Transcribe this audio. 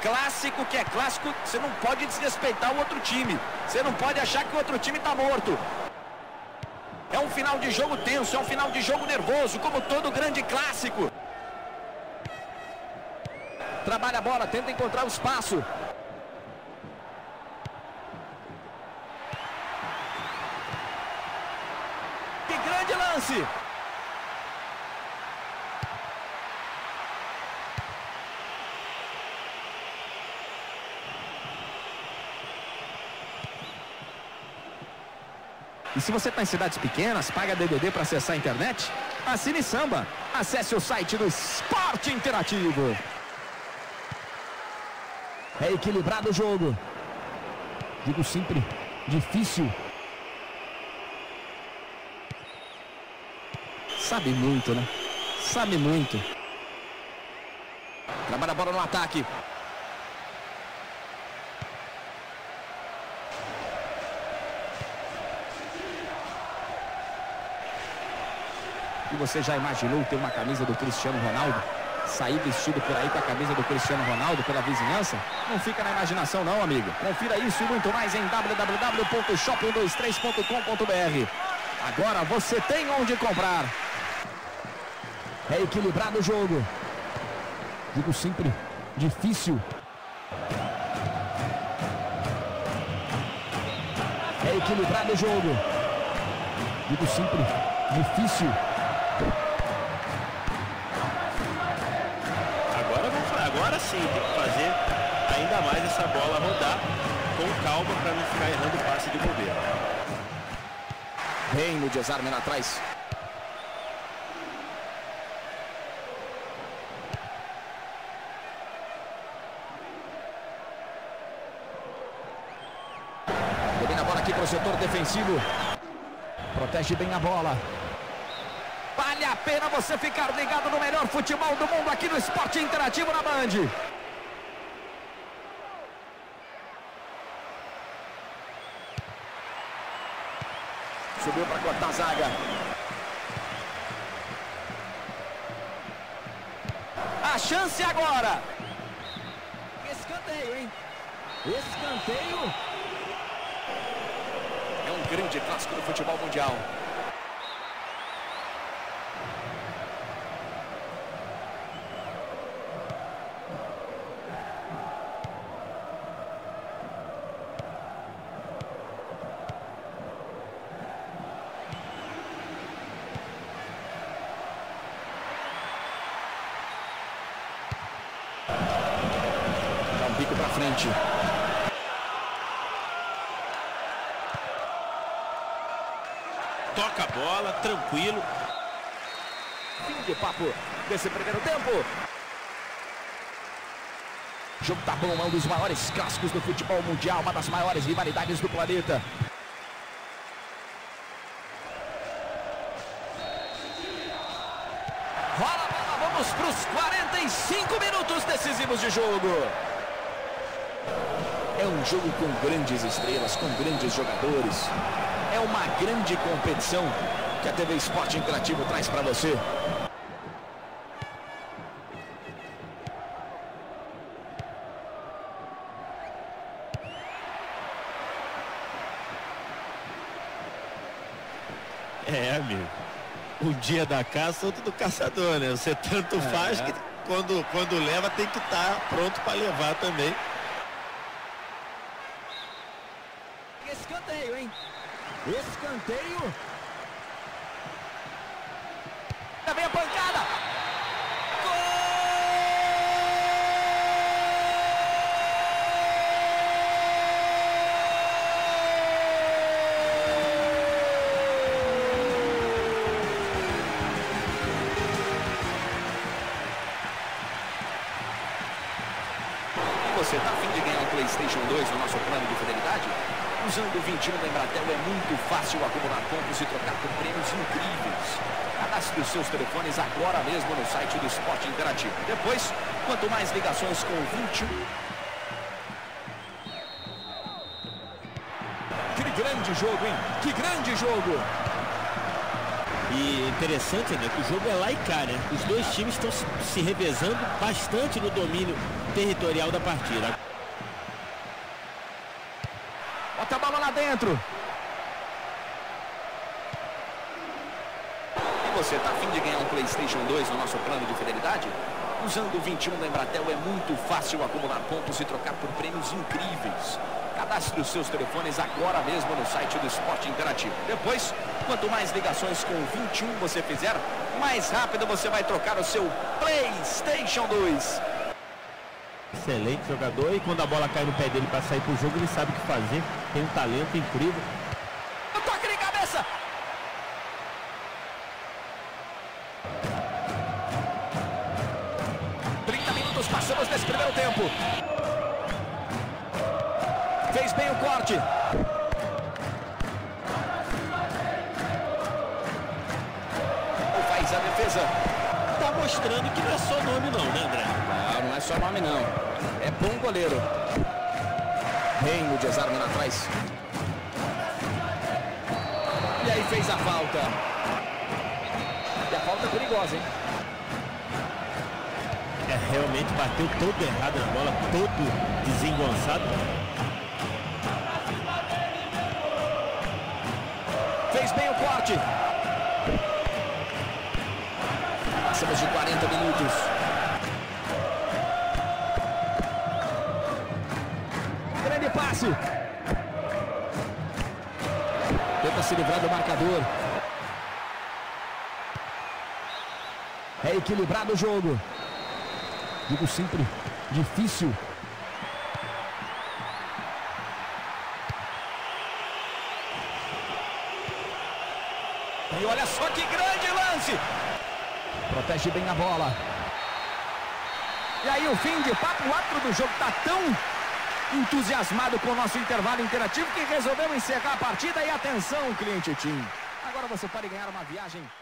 clássico que é clássico, você não pode desrespeitar o outro time. Você não pode achar que o outro time está morto. É um final de jogo tenso, é um final de jogo nervoso, como todo grande clássico. Trabalha a bola, tenta encontrar o espaço. Que grande lance! E se você está em cidades pequenas, paga DDD para acessar a internet? Assine Samba. Acesse o site do Esporte Interativo. É equilibrado o jogo. Digo sempre, difícil. Sabe muito, né? Sabe muito. Trabalha a bola no ataque. E você já imaginou ter uma camisa do Cristiano Ronaldo? Sair vestido por aí com a camisa do Cristiano Ronaldo pela vizinhança? Não fica na imaginação não, amigo. Confira isso e muito mais em www.shop123.com.br. Agora você tem onde comprar. É equilibrado o jogo. Digo sempre, difícil. É equilibrado o jogo. Digo sempre, difícil. Agora sim, tem que fazer ainda mais essa bola rodar com calma para não ficar errando o passe de bobeira. Bem no desarme lá atrás. Domina a bola aqui para o setor defensivo. Protege bem a bola. Vale a pena você ficar ligado no melhor futebol do mundo aqui no Esporte Interativo na Band. Subiu para cortar a zaga. A chance agora. Escanteio, hein? Escanteio. É um grande clássico do futebol mundial. Bico para frente. Toca a bola, tranquilo. Fim de papo desse primeiro tempo. O jogo tá bom, é um dos maiores clássicos do futebol mundial, uma das maiores rivalidades do planeta. Rola a bola, vamos para os 45 minutos decisivos de jogo. É um jogo com grandes estrelas, com grandes jogadores. É uma grande competição que a TV Esporte Interativo traz para você. É, amigo. Um dia da caça, outro do caçador, né? Você tanto faz que quando leva tem que estar pronto para levar também. Escanteio, hein? Escanteio. Já vem a pancada. Você está a fim de ganhar um PlayStation 2 no nosso plano de fidelidade? Usando o 21 da Embratel é muito fácil acumular pontos e trocar por prêmios incríveis. Cadastre os seus telefones agora mesmo no site do Esporte Interativo. Depois, quanto mais ligações com o 21... Que grande jogo, hein? Que grande jogo! E E interessante, né, que o jogo é lá e cá, né? Os dois times estão se revezando bastante no domínio territorial da partida. Bota a bola lá dentro. E você tá a fim de ganhar um PlayStation 2 no nosso plano de fidelidade? Usando o 21 da Embratel é muito fácil acumular pontos e trocar por prêmios incríveis. Cadastre os seus telefones agora mesmo no site do Esporte Interativo. Depois, quanto mais ligações com o 21 você fizer, mais rápido você vai trocar o seu PlayStation 2. Excelente jogador, e quando a bola cai no pé dele para sair pro jogo, ele sabe o que fazer. Tem um talento incrível. Toque de cabeça! Passamos nesse primeiro tempo. Fez bem o corte. Faz a defesa. Tá mostrando que não é só nome não, né, André? Não, não é só nome não. É bom goleiro. Bem o desarme lá atrás. E aí fez a falta. E a falta é perigosa, hein? Realmente bateu todo errado na bola, todo desengonçado. Fez bem o corte. Passamos de 40 minutos. Grande passe. Tenta se livrar do marcador. É equilibrado o jogo. Digo sempre, difícil. E olha só que grande lance. Protege bem a bola. E aí o fim de papo. O árbitro do jogo está tão entusiasmado com o nosso intervalo interativo que resolveu encerrar a partida. E atenção, cliente Tim. Agora você pode ganhar uma viagem